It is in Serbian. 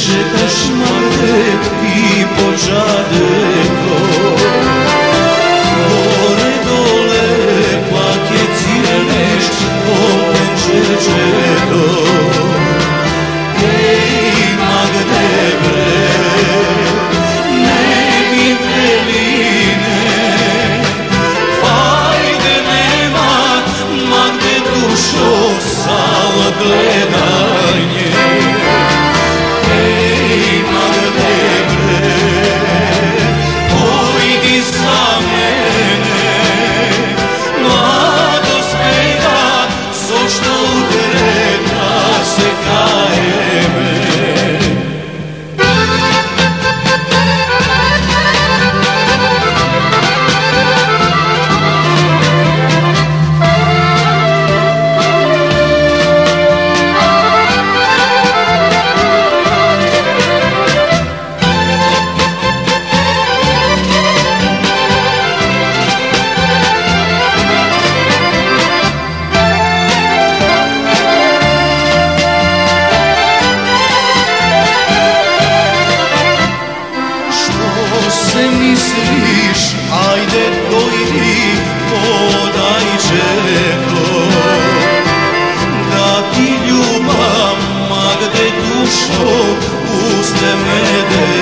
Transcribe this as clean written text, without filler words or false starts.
Šetaš Magde ti po Čadeto, gore dole pak je cijeneš opet Čečeto. Ej Magde bre, ne mi peline, fajde nema Magde dušo sal gledanje. Misliš, ajde dojdi, podaj četo, da ti ljubav Magde dušo, puste me